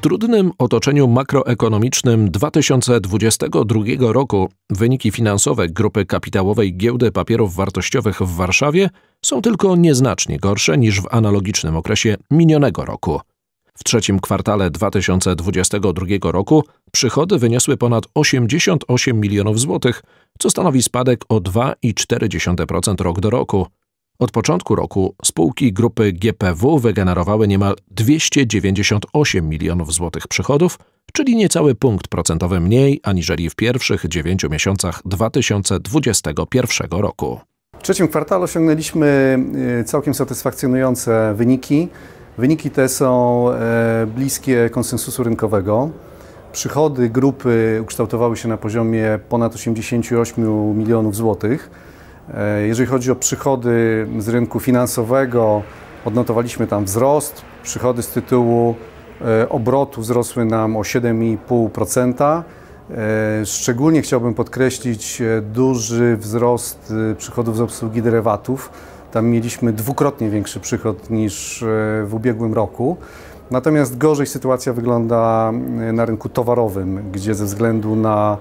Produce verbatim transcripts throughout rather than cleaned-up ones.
trudnym otoczeniu makroekonomicznym dwa tysiące dwudziestego drugiego roku wyniki finansowe Grupy Kapitałowej Giełdy Papierów Wartościowych w Warszawie są tylko nieznacznie gorsze niż w analogicznym okresie minionego roku. W trzecim kwartale dwa tysiące dwudziestego drugiego roku przychody wyniosły ponad osiemdziesiąt osiem milionów złotych, co stanowi spadek o dwa i cztery dziesiąte procent rok do roku. Od początku roku spółki grupy G P W wygenerowały niemal dwieście dziewięćdziesiąt osiem milionów złotych przychodów, czyli niecały punkt procentowy mniej aniżeli w pierwszych dziewięciu miesiącach dwa tysiące dwudziestego pierwszego roku. W trzecim kwartale osiągnęliśmy całkiem satysfakcjonujące wyniki. Wyniki te są bliskie konsensusu rynkowego. Przychody grupy ukształtowały się na poziomie ponad osiemdziesięciu ośmiu milionów złotych. Jeżeli chodzi o przychody z rynku finansowego, odnotowaliśmy tam wzrost. Przychody z tytułu obrotu wzrosły nam o siedem i pół procent. Szczególnie chciałbym podkreślić duży wzrost przychodów z obsługi derywatów. Tam mieliśmy dwukrotnie większy przychód niż w ubiegłym roku. Natomiast gorzej sytuacja wygląda na rynku towarowym, gdzie ze względu na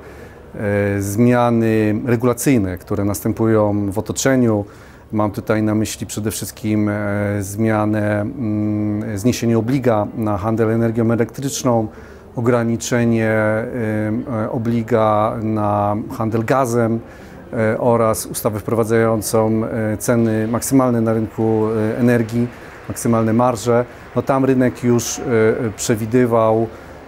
zmiany regulacyjne, które następują w otoczeniu, mam tutaj na myśli przede wszystkim zmianę, zniesienie obliga na handel energią elektryczną, ograniczenie obliga na handel gazem oraz ustawę wprowadzającą ceny maksymalne na rynku energii, maksymalne marże. No tam rynek już przewidywał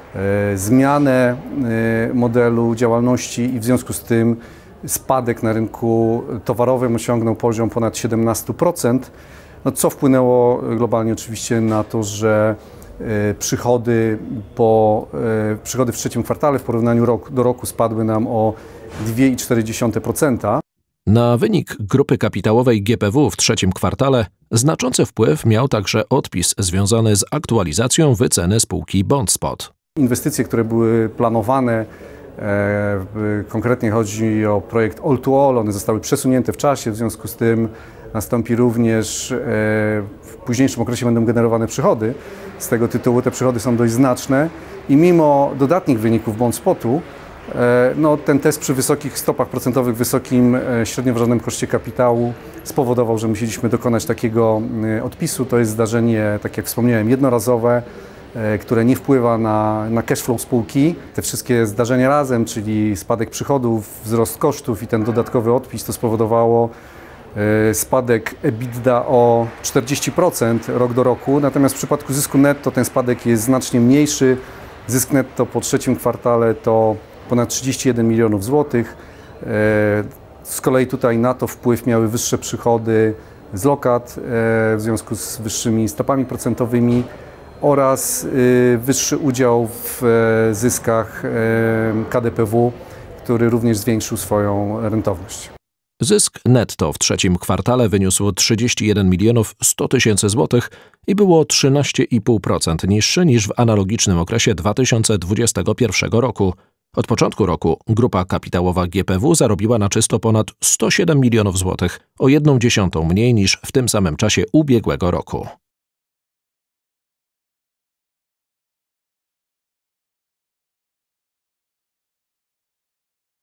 zmianę modelu działalności i w związku z tym spadek na rynku towarowym osiągnął poziom ponad siedemnaście procent, no co wpłynęło globalnie oczywiście na to, że przychody, po, przychody w trzecim kwartale w porównaniu rok do roku spadły nam o dwa i cztery dziesiąte procent. Na wynik Grupy Kapitałowej G P W w trzecim kwartale znaczący wpływ miał także odpis związany z aktualizacją wyceny spółki BondSpot. Inwestycje, które były planowane, e, konkretnie chodzi o projekt All to All, one zostały przesunięte w czasie, w związku z tym nastąpi również e, w późniejszym okresie będą generowane przychody. Z tego tytułu te przychody są dość znaczne i mimo dodatnich wyników BondSpotu, e, no, ten test przy wysokich stopach procentowych, wysokim e, średnioważonym koszcie kapitału spowodował, że musieliśmy dokonać takiego e, odpisu. To jest zdarzenie, tak jak wspomniałem, jednorazowe, które nie wpływa na, na cash flow spółki. Te wszystkie zdarzenia razem, czyli spadek przychodów, wzrost kosztów i ten dodatkowy odpis, to spowodowało spadek EBITDA o czterdzieści procent rok do roku. Natomiast w przypadku zysku netto ten spadek jest znacznie mniejszy. Zysk netto po trzecim kwartale to ponad trzydzieści jeden milionów złotych. Z kolei tutaj na to wpływ miały wyższe przychody z lokat w związku z wyższymi stopami procentowymi oraz wyższy udział w zyskach K D P W, który również zwiększył swoją rentowność. Zysk netto w trzecim kwartale wyniósł trzydzieści jeden milionów sto tysięcy złotych i było trzynaście i pół procent niższy niż w analogicznym okresie dwa tysiące dwudziestego pierwszego roku. Od początku roku Grupa Kapitałowa G P W zarobiła na czysto ponad sto siedem milionów złotych, o jedną dziesiątą mniej niż w tym samym czasie ubiegłego roku.